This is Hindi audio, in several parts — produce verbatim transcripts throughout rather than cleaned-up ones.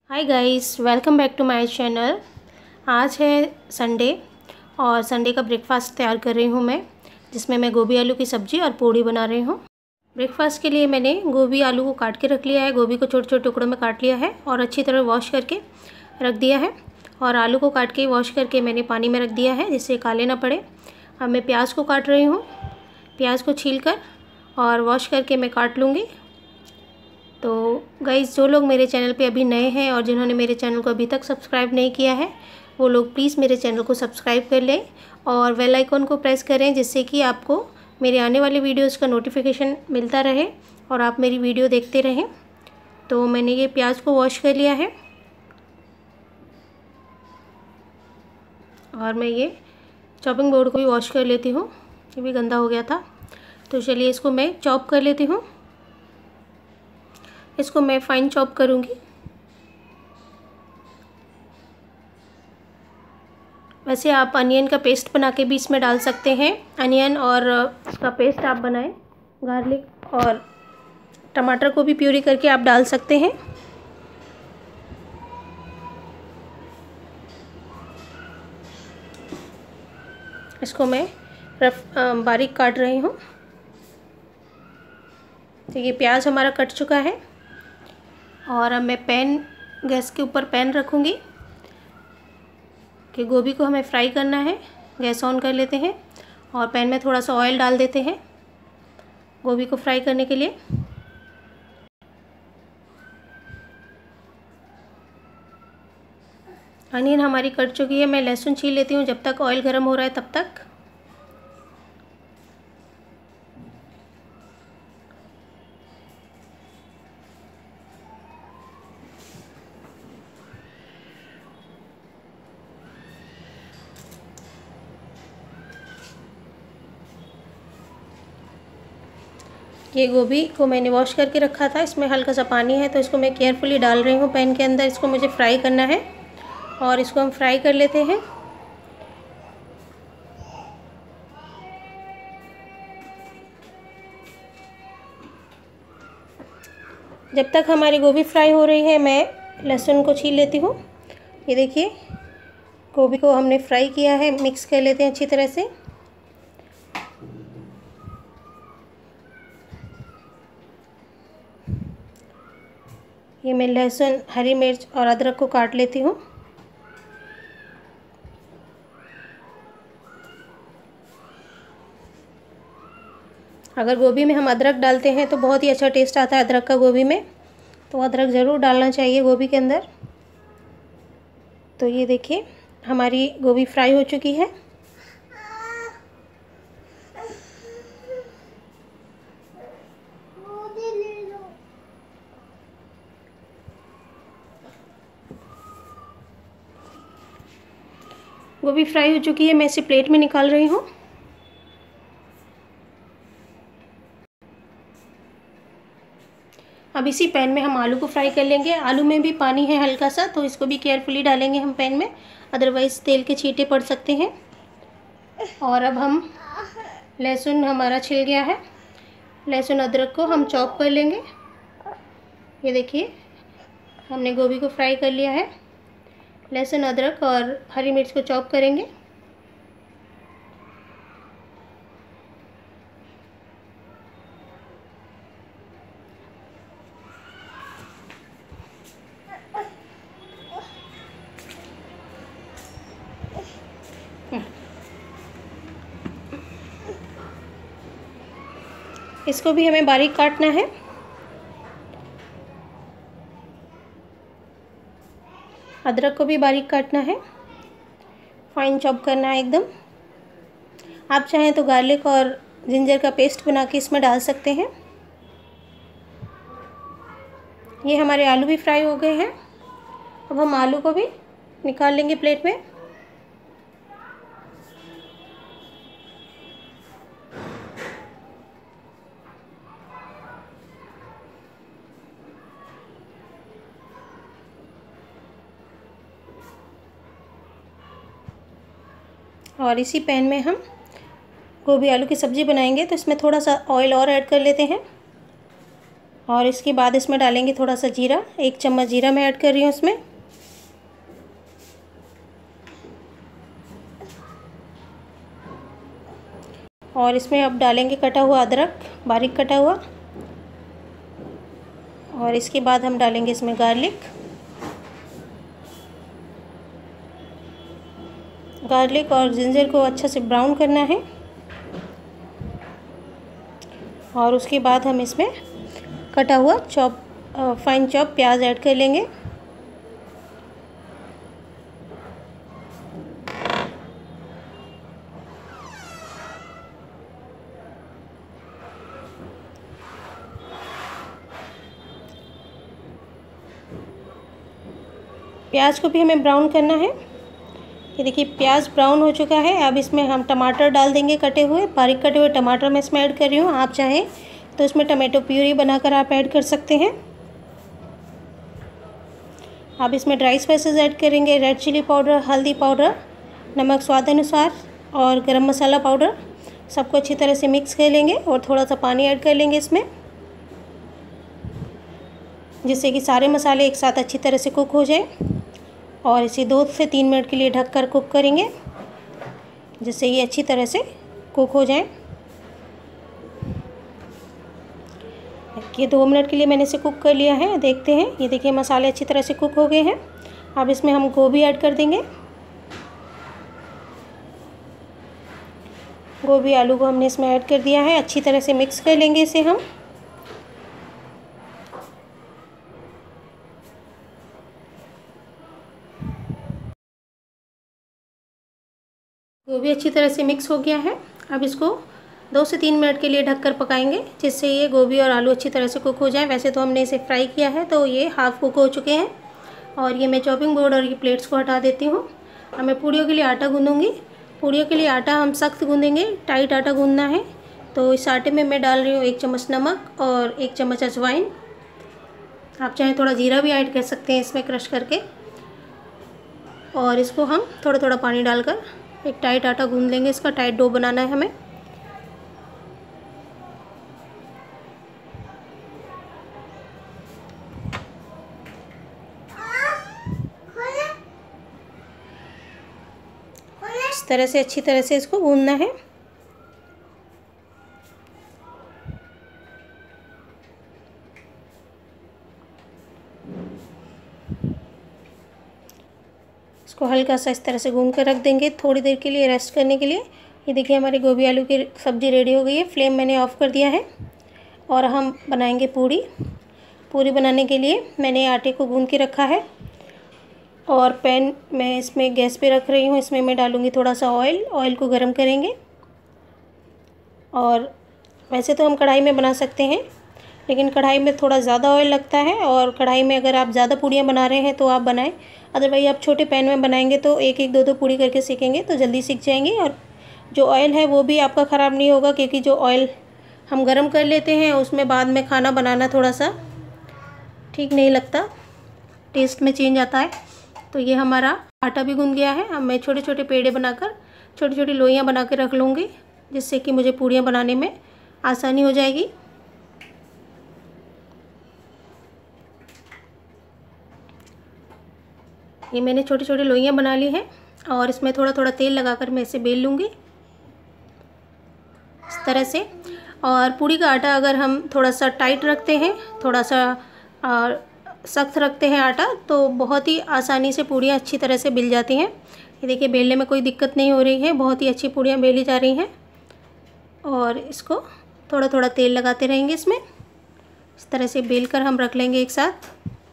Hi guys, welcome back to my channel. आज है संडे और संडे का ब्रेकफास्ट तैयार कर रही हूँ मैं, जिसमें मैं गोभी आलू की सब्ज़ी और पूड़ी बना रही हूँ। ब्रेकफास्ट के लिए मैंने गोभी आलू को काट के रख लिया है। गोभी को छोटे छोटे टुकड़ों में काट लिया है और अच्छी तरह वॉश करके रख दिया है। और आलू को काट के वॉश करके मैंने पानी में रख दिया है, जिससे काले ना पड़े। अब मैं प्याज को काट रही हूँ। प्याज को छील कर और वॉश करके मैं काट लूँगी। तो गाइज़, जो लोग मेरे चैनल पे अभी नए हैं और जिन्होंने मेरे चैनल को अभी तक सब्सक्राइब नहीं किया है, वो लोग प्लीज़ मेरे चैनल को सब्सक्राइब कर लें और बेल आइकन को प्रेस करें, जिससे कि आपको मेरे आने वाले वीडियोस का नोटिफिकेशन मिलता रहे और आप मेरी वीडियो देखते रहें। तो मैंने ये प्याज को वॉश कर लिया है और मैं ये चॉपिंग बोर्ड को भी वॉश कर लेती हूँ, ये भी गंदा हो गया था। तो चलिए इसको मैं चॉप कर लेती हूँ। इसको मैं फाइन चॉप करूँगी। वैसे आप अनियन का पेस्ट बना के भी इसमें डाल सकते हैं। अनियन और उसका पेस्ट आप बनाएं। गार्लिक और टमाटर को भी प्यूरी करके आप डाल सकते हैं। इसको मैं रफ बारीक काट रही हूँ। तो ये प्याज हमारा कट चुका है और अब मैं पैन गैस के ऊपर पैन रखूँगी कि गोभी को हमें फ्राई करना है। गैस ऑन कर लेते हैं और पैन में थोड़ा सा ऑयल डाल देते हैं गोभी को फ्राई करने के लिए। अनियन हमारी कट चुकी है। मैं लहसुन छील लेती हूँ जब तक ऑयल गर्म हो रहा है तब तक। ये गोभी को मैंने वॉश करके रखा था, इसमें हल्का सा पानी है, तो इसको मैं केयरफुली डाल रही हूँ पैन के अंदर। इसको मुझे फ्राई करना है और इसको हम फ्राई कर लेते हैं। जब तक हमारी गोभी फ्राई हो रही है, मैं लहसुन को छील लेती हूँ। ये देखिए, गोभी को हमने फ्राई किया है। मिक्स कर लेते हैं अच्छी तरह से। ये मैं लहसुन, हरी मिर्च और अदरक को काट लेती हूँ। अगर गोभी में हम अदरक डालते हैं तो बहुत ही अच्छा टेस्ट आता है अदरक का गोभी में, तो अदरक ज़रूर डालना चाहिए गोभी के अंदर। तो ये देखिए, हमारी गोभी फ्राई हो चुकी है। गोभी फ्राई हो चुकी है। मैं इसे प्लेट में निकाल रही हूँ। अब इसी पैन में हम आलू को फ्राई कर लेंगे। आलू में भी पानी है हल्का सा, तो इसको भी केयरफुली डालेंगे हम पैन में, अदरवाइज़ तेल के छींटे पड़ सकते हैं। और अब हम लहसुन हमारा छिल गया है, लहसुन अदरक को हम चॉप कर लेंगे। ये देखिए, हमने गोभी को फ्राई कर लिया है। लहसुन, अदरक और हरी मिर्च को चॉप करेंगे। इसको भी हमें बारीक काटना है। अदरक को भी बारीक काटना है, फाइन चॉप करना है एकदम। आप चाहें तो गार्लिक और जिंजर का पेस्ट बना के इसमें डाल सकते हैं। ये हमारे आलू भी फ्राई हो गए हैं। अब हम आलू को भी निकाल लेंगे प्लेट में। और इसी पैन में हम गोभी आलू की सब्ज़ी बनाएंगे, तो इसमें थोड़ा सा ऑयल और ऐड कर लेते हैं और इसके बाद इसमें डालेंगे थोड़ा सा जीरा, एक चम्मच जीरा मैं ऐड कर रही हूँ इसमें। और इसमें अब डालेंगे कटा हुआ अदरक, बारीक कटा हुआ। और इसके बाद हम डालेंगे इसमें गार्लिक गार्लिक और जिंजर को अच्छा से ब्राउन करना है। और उसके बाद हम इसमें कटा हुआ चॉप फाइन चॉप प्याज ऐड कर लेंगे। प्याज को भी हमें ब्राउन करना है। ये देखिए प्याज ब्राउन हो चुका है। अब इसमें हम टमाटर डाल देंगे, कटे हुए बारीक कटे हुए टमाटर मैं इसमें ऐड कर रही हूँ। आप चाहें तो इसमें टमाटो प्यूरी बनाकर आप ऐड कर सकते हैं। अब इसमें ड्राई स्पाइसेस ऐड करेंगे, रेड चिली पाउडर, हल्दी पाउडर, नमक स्वाद अनुसार और गरम मसाला पाउडर। सबको अच्छी तरह से मिक्स कर लेंगे और थोड़ा सा पानी ऐड कर लेंगे इसमें, जिससे कि सारे मसाले एक साथ अच्छी तरह से कुक हो जाए। और इसे दो से तीन मिनट के लिए ढककर कुक करेंगे, जिससे ये अच्छी तरह से कुक हो जाए। ये दो मिनट के लिए मैंने इसे कुक कर लिया है। देखते हैं, ये देखिए मसाले अच्छी तरह से कुक हो गए हैं। अब इसमें हम गोभी ऐड कर देंगे। गोभी आलू को हमने इसमें ऐड कर दिया है। अच्छी तरह से मिक्स कर लेंगे इसे हम। गोभी अच्छी तरह से मिक्स हो गया है। अब इसको दो से तीन मिनट के लिए ढककर पकाएंगे, जिससे ये गोभी और आलू अच्छी तरह से कुक हो जाए। वैसे तो हमने इसे फ्राई किया है, तो ये हाफ़ कुक हो चुके हैं। और ये मैं चॉपिंग बोर्ड और ये प्लेट्स को हटा देती हूँ। अब मैं पूड़ियों के लिए आटा गूँधूँगी। पूड़ियों के लिए आटा हम सख्त गूँधेंगे, टाइट आटा गूँधना है। तो इस आटे में मैं डाल रही हूँ एक चम्मच नमक और एक चम्मच अजवाइन। आप चाहें थोड़ा जीरा भी ऐड कर सकते हैं इसमें क्रश करके। और इसको हम थोड़ा थोड़ा पानी डालकर एक टाइट आटा गूँध लेंगे। इसका टाइट डो बनाना है हमें। इस तरह से अच्छी तरह से इसको गूँधना है। इसको हल्का सा इस तरह से गूँध कर रख देंगे थोड़ी देर के लिए, रेस्ट करने के लिए। ये देखिए हमारी गोभी आलू की सब्ज़ी रेडी हो गई है। फ्लेम मैंने ऑफ़ कर दिया है। और हम बनाएंगे पूड़ी। पूड़ी बनाने के लिए मैंने आटे को गूँध के रखा है और पैन मैं इसमें गैस पे रख रही हूँ। इसमें मैं डालूँगी थोड़ा सा ऑयल। ऑयल को गरम करेंगे। और वैसे तो हम कढ़ाई में बना सकते हैं, लेकिन कढ़ाई में थोड़ा ज़्यादा ऑयल लगता है। और कढ़ाई में अगर आप ज़्यादा पूड़ियाँ बना रहे हैं तो आप बनाएं, अदरवाइज आप छोटे पैन में बनाएंगे तो एक एक दो दो पूड़ी करके सेकेंगे तो जल्दी सीख जाएंगे। और जो ऑयल है वो भी आपका ख़राब नहीं होगा, क्योंकि जो ऑयल हम गरम कर लेते हैं उसमें बाद में खाना बनाना थोड़ा सा ठीक नहीं लगता, टेस्ट में चेंज आता है। तो ये हमारा आटा भी गूँध गया है। अब मैं छोटे छोटे पेड़े बनाकर छोटी छोटी लोइयाँ बना के रख लूँगी, जिससे कि मुझे पूड़ियाँ बनाने में आसानी हो जाएगी। ये मैंने छोटी छोटी लोइयाँ बना ली हैं और इसमें थोड़ा थोड़ा तेल लगाकर मैं इसे बेल लूँगी इस तरह से। और पूड़ी का आटा अगर हम थोड़ा सा टाइट रखते हैं, थोड़ा सा और सख्त रखते हैं आटा, तो बहुत ही आसानी से पूड़ियाँ अच्छी तरह से बेल जाती हैं। ये देखिए बेलने में कोई दिक्कत नहीं हो रही है, बहुत ही अच्छी पूड़ियाँ बेली जा रही हैं। और इसको थोड़ा थोड़ा तेल लगाते रहेंगे इसमें। इस तरह से बेल कर हम रख लेंगे एक साथ।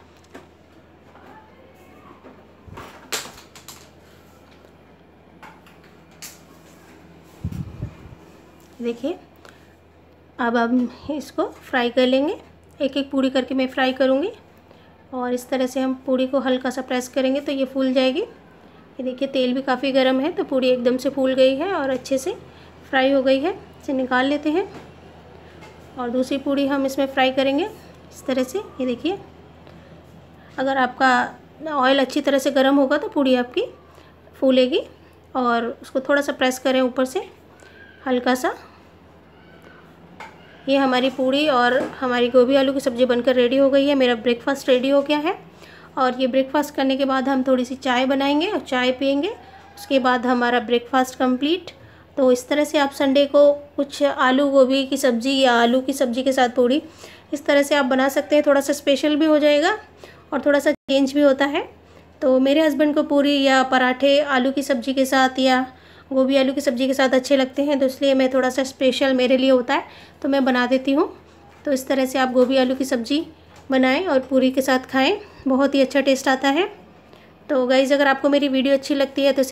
देखिए अब हम इसको फ्राई कर लेंगे। एक एक पूड़ी करके मैं फ्राई करूँगी। और इस तरह से हम पूड़ी को हल्का सा प्रेस करेंगे तो ये फूल जाएगी। ये देखिए तेल भी काफ़ी गर्म है, तो पूड़ी एकदम से फूल गई है और अच्छे से फ्राई हो गई है। इसे निकाल लेते हैं और दूसरी पूड़ी हम इसमें फ्राई करेंगे इस तरह से। ये देखिए अगर आपका ऑयल अच्छी तरह से गर्म होगा तो पूड़ी आपकी फूलेगी। और उसको थोड़ा सा प्रेस करें ऊपर से हल्का सा। ये हमारी पूड़ी और हमारी गोभी आलू की सब्ज़ी बनकर रेडी हो गई है। मेरा ब्रेकफास्ट रेडी हो गया है। और ये ब्रेकफास्ट करने के बाद हम थोड़ी सी चाय बनाएंगे और चाय पियेंगे। उसके बाद हमारा ब्रेकफास्ट कंप्लीट। तो इस तरह से आप संडे को कुछ आलू गोभी की सब्ज़ी या आलू की सब्ज़ी के साथ पूड़ी इस तरह से आप बना सकते हैं। थोड़ा सा स्पेशल भी हो जाएगा और थोड़ा सा चेंज भी होता है। तो मेरे हस्बैंड को पूरी या पराठे आलू की सब्ज़ी के साथ या गोभी आलू की सब्ज़ी के साथ अच्छे लगते हैं, तो इसलिए मैं थोड़ा सा स्पेशल मेरे लिए होता है तो मैं बना देती हूँ। तो इस तरह से आप गोभी आलू की सब्ज़ी बनाएं और पूरी के साथ खाएं, बहुत ही अच्छा टेस्ट आता है। तो गाइज़, अगर आपको मेरी वीडियो अच्छी लगती है तो